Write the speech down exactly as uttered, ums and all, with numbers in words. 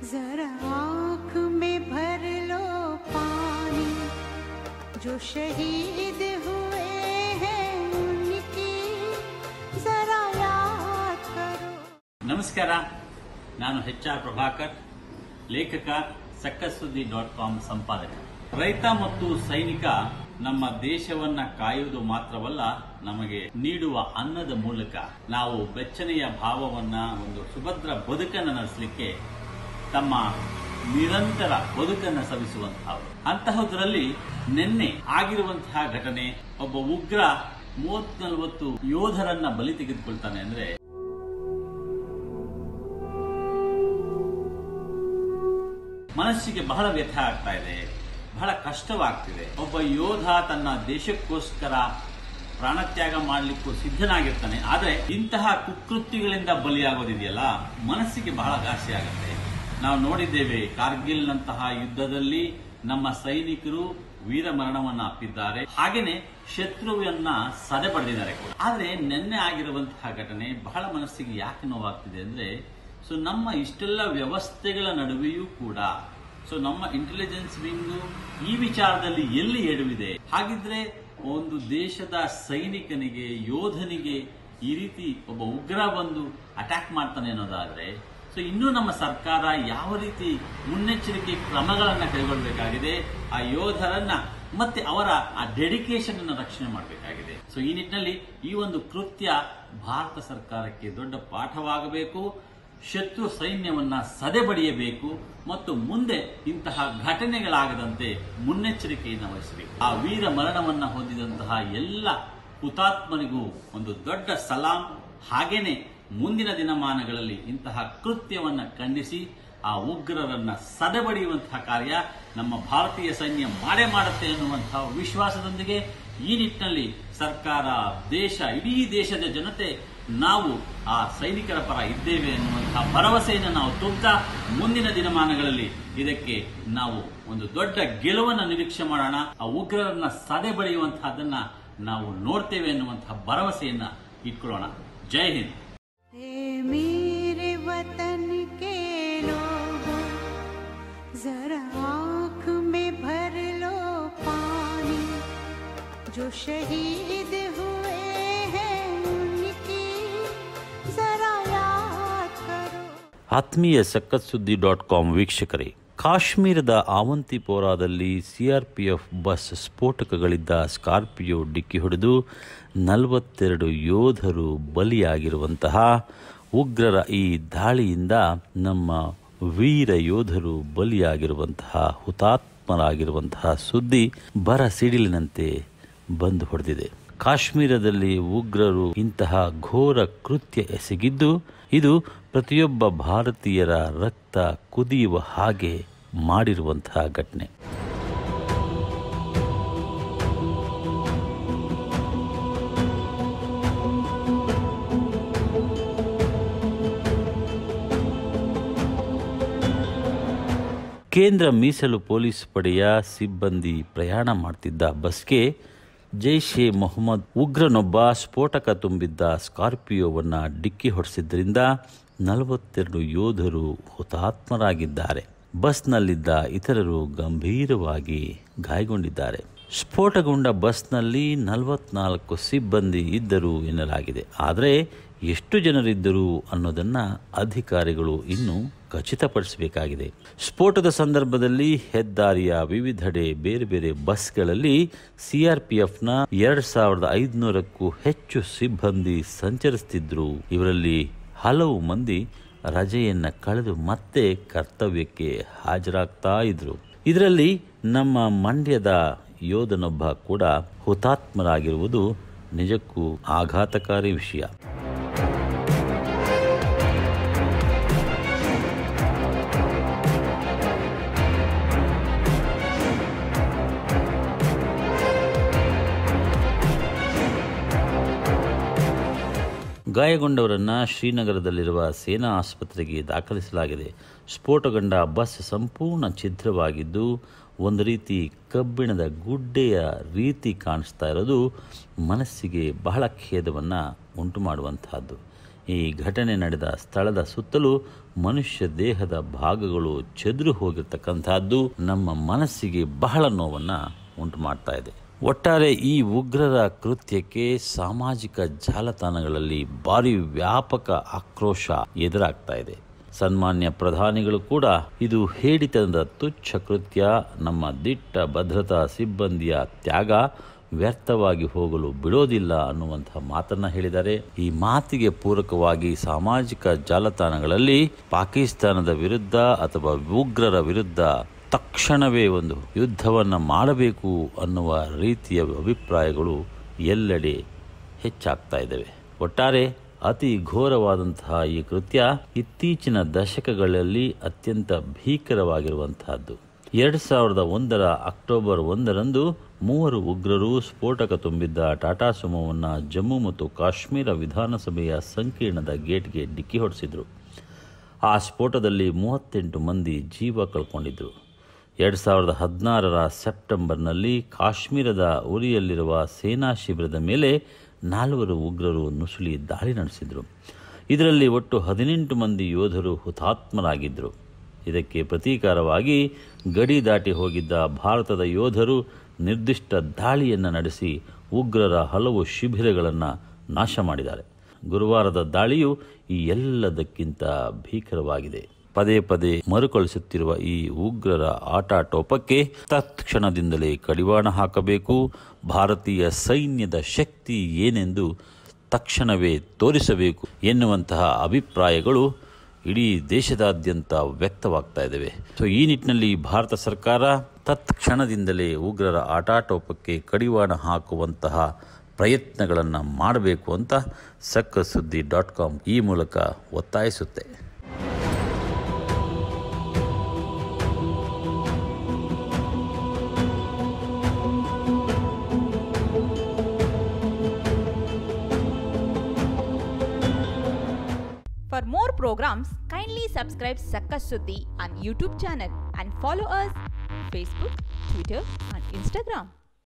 जरा आँख में भर लो पानी जो शहीद हुए हैं उनकी जरा याद करो. ನಮಸ್ಕಾರ, ನಾನು ಎಚ್ ಆರ್ ಪ್ರಭಾಕರ್, ಲೇಖಕ, ಸಕ್ಕಸ್ ಸುದ್ದಿ ಡಾಟ್ ಕಾಮ್ ಸಂಪಾದಕ. ರೈತ ಮತ್ತು ಸೈನಿಕ ನಮ್ಮ ದೇಶವನ್ನ ಕಾಯುವುದು ಮಾತ್ರವಲ್ಲ, ನಮಗೆ ನೀಡುವ ಅನ್ನದ ಮೂಲಕ ನಾವು ಬೆಚ್ಚನೆಯ ಭಾವವನ್ನ, ಒಂದು ಸುಭದ್ರ ಬದುಕನ್ನು ನಡೆಸಲಿಕ್ಕೆ ತಮ್ಮ ನಿರಂತರ ಬದುಕನ್ನು ಸವಿಸುವಂತಹವರು. ಅಂತಹದ್ರಲ್ಲಿ ನಿನ್ನೆ ಆಗಿರುವಂತಹ ಘಟನೆ, ಒಬ್ಬ ಉಗ್ರ ಮೂವತ್ ನಲವತ್ತು ಯೋಧರನ್ನ ಬಲಿ ತೆಗೆದುಕೊಳ್ತಾನೆ ಅಂದ್ರೆ ಮನಸ್ಸಿಗೆ ಬಹಳ ವ್ಯಥೆ ಆಗ್ತಾ ಇದೆ, ಬಹಳ ಕಷ್ಟವಾಗ್ತಿದೆ. ಒಬ್ಬ ಯೋಧ ತನ್ನ ದೇಶಕ್ಕೋಸ್ಕರ ಪ್ರಾಣತ್ಯಾಗ ಮಾಡಲಿಕ್ಕೂ ಸಿದ್ಧನಾಗಿರ್ತಾನೆ. ಆದ್ರೆ ಇಂತಹ ಕುಕೃತ್ಯಗಳಿಂದ ಬಲಿಯಾಗೋದಿದೆಯಲ್ಲ, ಮನಸ್ಸಿಗೆ ಬಹಳ ಘಾಸಿ ಆಗುತ್ತೆ. ನಾವು ನೋಡಿದ್ದೇವೆ, ಕಾರ್ಗಿಲ್ನಂತಹ ಯುದ್ಧದಲ್ಲಿ ನಮ್ಮ ಸೈನಿಕರು ವೀರ ಮರಣವನ್ನ ಅಪ್ಪಿದ್ದಾರೆ, ಹಾಗೇನೆ ಶತ್ರುವನ್ನ ಸದೆ ಪಡೆದಿದ್ದಾರೆ ಕೂಡ. ಆದ್ರೆ ನಿನ್ನೆ ಆಗಿರುವಂತಹ ಘಟನೆ ಬಹಳ ಮನಸ್ಸಿಗೆ ಯಾಕೆ ನೋವಾಗ್ತಿದೆ ಅಂದ್ರೆ, ಸೊ ನಮ್ಮ ಇಷ್ಟೆಲ್ಲ ವ್ಯವಸ್ಥೆಗಳ ನಡುವೆಯೂ ಕೂಡ ಸೊ ನಮ್ಮ ಇಂಟೆಲಿಜೆನ್ಸ್ ವಿಂಗು ಈ ವಿಚಾರದಲ್ಲಿ ಎಲ್ಲಿ ಎಡವಿದೆ? ಹಾಗಿದ್ರೆ ಒಂದು ದೇಶದ ಸೈನಿಕನಿಗೆ, ಯೋಧನಿಗೆ ಈ ರೀತಿ ಒಬ್ಬ ಉಗ್ರ ಬಂದು ಅಟ್ಯಾಕ್ ಮಾಡ್ತಾನೆ ಅನ್ನೋದಾದ್ರೆ, ಸೊ ಇನ್ನೂ ನಮ್ಮ ಸರ್ಕಾರ ಯಾವ ರೀತಿ ಮುನ್ನೆಚ್ಚರಿಕೆ ಕ್ರಮಗಳನ್ನ ಕೈಗೊಳ್ಳಬೇಕಾಗಿದೆ, ಆ ಯೋಧರನ್ನ ಮತ್ತೆ ಅವರ ಆ ಡೆಡಿಕೇಶನ್ ಅನ್ನು ರಕ್ಷಣೆ ಮಾಡಬೇಕಾಗಿದೆ. ಸೊ ಈ ನಿಟ್ಟಿನಲ್ಲಿ ಈ ಒಂದು ಕೃತ್ಯ ಭಾರತ ಸರ್ಕಾರಕ್ಕೆ ದೊಡ್ಡ ಪಾಠವಾಗಬೇಕು. ಶತ್ರು ಸೈನ್ಯವನ್ನ ಸದೆಬಡಿಯಬೇಕು ಮತ್ತು ಮುಂದೆ ಇಂತಹ ಘಟನೆಗಳಾಗದಂತೆ ಮುನ್ನೆಚ್ಚರಿಕೆಯನ್ನು ವಹಿಸಬೇಕು. ಆ ವೀರ ಮರಣವನ್ನ ಹೊಂದಿದಂತಹ ಎಲ್ಲ ಹುತಾತ್ಮನಿಗೂ ಒಂದು ದೊಡ್ಡ ಸಲಾಂ. ಹಾಗೇನೆ ಮುಂದಿನ ದಿನಮಾನಗಳಲ್ಲಿ ಇಂತಹ ಕೃತ್ಯವನ್ನ ಖಂಡಿಸಿ ಆ ಉಗ್ರರನ್ನ ಸದೆಬಡಿಯುವಂತಹ ಕಾರ್ಯ ನಮ್ಮ ಭಾರತೀಯ ಸೈನ್ಯ ಮಾಡೇ ಮಾಡುತ್ತೆ ಅನ್ನುವಂತಹ ವಿಶ್ವಾಸದೊಂದಿಗೆ ಈ ನಿಟ್ಟಿನಲ್ಲಿ ಸರ್ಕಾರ, ದೇಶ, ಇಡೀ ದೇಶದ ಜನತೆ ನಾವು ಆ ಸೈನಿಕರ ಪರ ಇದ್ದೇವೆ ಎನ್ನುವಂತಹ ಭರವಸೆಯನ್ನು ನಾವು ತುಂಬುತ್ತಾ ಮುಂದಿನ ದಿನಮಾನಗಳಲ್ಲಿ ಇದಕ್ಕೆ ನಾವು ಒಂದು ದೊಡ್ಡ ಗೆಲುವನ್ನು ನಿರೀಕ್ಷೆ ಮಾಡೋಣ. ಆ ಉಗ್ರರನ್ನ ಸದೆ ಬಡಿಯುವಂತಹದನ್ನ ನಾವು ನೋಡ್ತೇವೆ ಎನ್ನುವಂತಹ ಭರವಸೆಯನ್ನ ಇಟ್ಕೊಳ್ಳೋಣ. ಜೈ ಹಿಂದ್. मेरे वतन के लोगों जरा आँख में भर लो पानी जो शहीद हुए हैं उनकी जरा याद करो. ಆತ್ಮೀಯ ಸಕ್ಕತ್ ಸುದ್ದಿ ಡಾಟ್ ಕಾಮ್ ವೀಕ್ಷಕರೇ, ಕಾಶ್ಮೀರದ ಆವಂತಿಪೋರಾದಲ್ಲಿ ಸಿಆರ್ಪಿಎಫ್ ಬಸ್ ಸ್ಫೋಟಕಗಳಿದ್ದ ಸ್ಕಾರ್ಪಿಯೋ ಡಿಕ್ಕಿ ಹೊಡೆದು ನಲವತ್ತೆರಡು ಯೋಧರು ಬಲಿಯಾಗಿರುವಂತಹ ಉಗ್ರರ ಈ ದಾಳಿಯಿಂದ ನಮ್ಮ ವೀರ ಯೋಧರು ಬಲಿಯಾಗಿರುವಂತಹ, ಹುತಾತ್ಮರಾಗಿರುವಂತಹ ಸುದ್ದಿ ಬರ ಸಿಡಿಲಿನಂತೆ ಬಂದು ಹೊಡೆದಿದೆ. ಕಾಶ್ಮೀರದಲ್ಲಿ ಉಗ್ರರು ಇಂತಹ ಘೋರ ಕೃತ್ಯ ಎಸಗಿದ್ದು, ಇದು ಪ್ರತಿಯೊಬ್ಬ ಭಾರತೀಯರ ರಕ್ತ ಕುದಿಯುವ ಹಾಗೆ ಮಾಡಿರುವಂತಹ ಘಟನೆ. ಕೇಂದ್ರ ಮೀಸಲು ಪೊಲೀಸ್ ಪಡೆಯ ಸಿಬ್ಬಂದಿ ಪ್ರಯಾಣ ಮಾಡ್ತಿದ್ದ ಬಸ್ಗೆ ಜೈಷ್ ಎ ಮೊಹಮ್ಮದ್ ಉಗ್ರನೊಬ್ಬ ಸ್ಫೋಟಕ ತುಂಬಿದ್ದ ಸ್ಕಾರ್ಪಿಯೋವನ್ನು ಡಿಕ್ಕಿ ಹೊಡೆಸಿದ್ರಿಂದ ನಲವತ್ತೆರಡು ಯೋಧರು ಹುತಾತ್ಮರಾಗಿದ್ದಾರೆ. ಬಸ್ನಲ್ಲಿದ್ದ ಇತರರು ಗಂಭೀರವಾಗಿ ಗಾಯಗೊಂಡಿದ್ದಾರೆ. ಸ್ಫೋಟಗೊಂಡ ಬಸ್ನಲ್ಲಿ ನಲವತ್ನಾಲ್ಕು ಸಿಬ್ಬಂದಿ ಇದ್ದರು ಎನ್ನಲಾಗಿದೆ. ಆದರೆ ಎಷ್ಟು ಜನರಿದ್ದರು ಅನ್ನೋದನ್ನು ಅಧಿಕಾರಿಗಳು ಇನ್ನೂ ಖಚಿತಪಡಿಸಬೇಕಾಗಿದೆ. ಸ್ಫೋಟದ ಸಂದರ್ಭದಲ್ಲಿ ಹೆದ್ದಾರಿಯ ವಿವಿಧೆಡೆ ಬೇರೆ ಬೇರೆ ಬಸ್ಗಳಲ್ಲಿ ಸಿಆರ್ಪಿಎಫ್ನ ಎರಡ್ ಸಾವಿರದ ಐದುನೂರಕ್ಕೂ ಹೆಚ್ಚು ಸಿಬ್ಬಂದಿ ಸಂಚರಿಸುತ್ತಿದ್ದರು. ಇವರಲ್ಲಿ ಹಲವು ಮಂದಿ ರಜೆಯನ್ನ ಕಳೆದು ಮತ್ತೆ ಕರ್ತವ್ಯಕ್ಕೆ ಹಾಜರಾಗ್ತಾ ಇದ್ರು. ಇದರಲ್ಲಿ ನಮ್ಮ ಮಂಡ್ಯದ ಯೋಧನೊಬ್ಬ ಕೂಡ ಹುತಾತ್ಮರಾಗಿರುವುದು ನಿಜಕ್ಕೂ ಆಘಾತಕಾರಿ ವಿಷಯ. ಗಾಯಗೊಂಡವರನ್ನು ಶ್ರೀನಗರದಲ್ಲಿರುವ ಸೇನಾ ಆಸ್ಪತ್ರೆಗೆ ದಾಖಲಿಸಲಾಗಿದೆ. ಸ್ಫೋಟಗೊಂಡ ಬಸ್ ಸಂಪೂರ್ಣ ಛಿದ್ರವಾಗಿದ್ದು ಒಂದು ರೀತಿ ಕಬ್ಬಿಣದ ಗುಡ್ಡೆಯ ರೀತಿ ಕಾಣಿಸ್ತಾ ಇರೋದು ಮನಸ್ಸಿಗೆ ಬಹಳ ಖೇದವನ್ನು ಉಂಟು ಮಾಡುವಂತಹದ್ದು. ಈ ಘಟನೆ ನಡೆದ ಸ್ಥಳದ ಸುತ್ತಲೂ ಮನುಷ್ಯ ದೇಹದ ಭಾಗಗಳು ಚೆದುರು ಹೋಗಿರ್ತಕ್ಕಂಥದ್ದು ನಮ್ಮ ಮನಸ್ಸಿಗೆ ಬಹಳ ನೋವನ್ನು ಉಂಟು ಮಾಡ್ತಾ ಇದೆ. ಒಟ್ಟಾರೆ ಈ ಉಗ್ರರ ಕೃತ್ಯಕ್ಕೆ ಸಾಮಾಜಿಕ ಜಾಲತಾಣಗಳಲ್ಲಿ ಭಾರಿ ವ್ಯಾಪಕ ಆಕ್ರೋಶ ಎದುರಾಗ್ತಾ ಇದೆ. ಸನ್ಮಾನ್ಯ ಪ್ರಧಾನಿಗಳು ಕೂಡ ಇದು ಹೇಡಿತನದ ತುಚ್ಛ ಕೃತ್ಯ, ನಮ್ಮ ದಿಟ್ಟ ಭದ್ರತಾ ಸಿಬ್ಬಂದಿಯ ತ್ಯಾಗ ವ್ಯರ್ಥವಾಗಿ ಹೋಗಲು ಬಿಡೋದಿಲ್ಲ ಅನ್ನುವಂತಹ ಮಾತನ್ನ ಹೇಳಿದ್ದಾರೆ. ಈ ಮಾತಿಗೆ ಪೂರಕವಾಗಿ ಸಾಮಾಜಿಕ ಜಾಲತಾಣಗಳಲ್ಲಿ ಪಾಕಿಸ್ತಾನದ ವಿರುದ್ಧ ಅಥವಾ ಉಗ್ರರ ವಿರುದ್ಧ ತಕ್ಷಣವೇ ಒಂದು ಯುದ್ಧವನ್ನು ಮಾಡಬೇಕು ಅನ್ನುವ ರೀತಿಯ ಅಭಿಪ್ರಾಯಗಳು ಎಲ್ಲೆಡೆ ಹೆಚ್ಚಾಗ್ತಾ ಇದ್ದಾವೆ. ಒಟ್ಟಾರೆ ಅತಿ ಘೋರವಾದಂತಹ ಈ ಕೃತ್ಯ ಇತ್ತೀಚಿನ ದಶಕಗಳಲ್ಲಿ ಅತ್ಯಂತ ಭೀಕರವಾಗಿರುವಂತಹದ್ದು. ಎರಡು ಸಾವಿರದ ಒಂದರ ಅಕ್ಟೋಬರ್ ಒಂದರಂದು ಮೂವರು ಉಗ್ರರು ಸ್ಫೋಟಕ ತುಂಬಿದ್ದ ಟಾಟಾ ಸುಮೋವನ್ನು ಜಮ್ಮು ಮತ್ತು ಕಾಶ್ಮೀರ ವಿಧಾನಸಭೆಯ ಸಂಕೀರ್ಣದ ಗೇಟ್ಗೆ ಡಿಕ್ಕಿ ಹೊಡೆಸಿದ್ರು. ಆ ಸ್ಫೋಟದಲ್ಲಿ ಮೂವತ್ತೆಂಟು ಮಂದಿ ಜೀವ ಕಳ್ಕೊಂಡಿದ್ರು. ಎರಡು ಸಾವಿರದ ಹದಿನಾರರ ಸೆಪ್ಟೆಂಬರ್ನಲ್ಲಿ ಕಾಶ್ಮೀರದ ಉರಿಯಲ್ಲಿರುವ ಸೇನಾ ಶಿಬಿರದ ಮೇಲೆ ನಾಲ್ವರು ಉಗ್ರರು ನುಸುಳಿ ದಾಳಿ ನಡೆಸಿದರು. ಇದರಲ್ಲಿ ಒಟ್ಟು ಹದಿನೆಂಟು ಮಂದಿ ಯೋಧರು ಹುತಾತ್ಮರಾಗಿದ್ದರು. ಇದಕ್ಕೆ ಪ್ರತೀಕಾರವಾಗಿ ಗಡಿ ದಾಟಿ ಹೋಗಿದ್ದ ಭಾರತದ ಯೋಧರು ನಿರ್ದಿಷ್ಟ ದಾಳಿಯನ್ನು ನಡೆಸಿ ಉಗ್ರರ ಹಲವು ಶಿಬಿರಗಳನ್ನು ನಾಶ ಮಾಡಿದ್ದಾರೆ. ಗುರುವಾರದ ದಾಳಿಯು ಈ ಎಲ್ಲದಕ್ಕಿಂತ ಭೀಕರವಾಗಿದೆ. ಪದೇ ಪದೇ ಮರುಕಳಿಸುತ್ತಿರುವ ಈ ಉಗ್ರರ ಆಟಾಟೋಪಕ್ಕೆ ತತ್ಕ್ಷಣದಿಂದಲೇ ಕಡಿವಾಣ ಹಾಕಬೇಕು. ಭಾರತೀಯ ಸೈನ್ಯದ ಶಕ್ತಿ ಏನೆಂದು ತಕ್ಷಣವೇ ತೋರಿಸಬೇಕು ಎನ್ನುವಂತಹ ಅಭಿಪ್ರಾಯಗಳು ಇಡೀ ದೇಶದಾದ್ಯಂತ ವ್ಯಕ್ತವಾಗ್ತಾ ಇದ್ದಾವೆ. ಸೊ ಈ ನಿಟ್ಟಿನಲ್ಲಿ ಭಾರತ ಸರ್ಕಾರ ತತ್ಕ್ಷಣದಿಂದಲೇ ಉಗ್ರರ ಆಟಾಟೋಪಕ್ಕೆ ಕಡಿವಾಣ ಹಾಕುವಂತಹ ಪ್ರಯತ್ನಗಳನ್ನು ಮಾಡಬೇಕು ಅಂತ ಸಕ್ಕಸ್ ಸುದ್ದಿ ಡಾಟ್ ಕಾಮ್ ಈ ಮೂಲಕ ಒತ್ತಾಯಿಸುತ್ತೆ. For more programs, kindly subscribe Sakkas Suddhi on YouTube channel and follow us Facebook, Twitter and Instagram.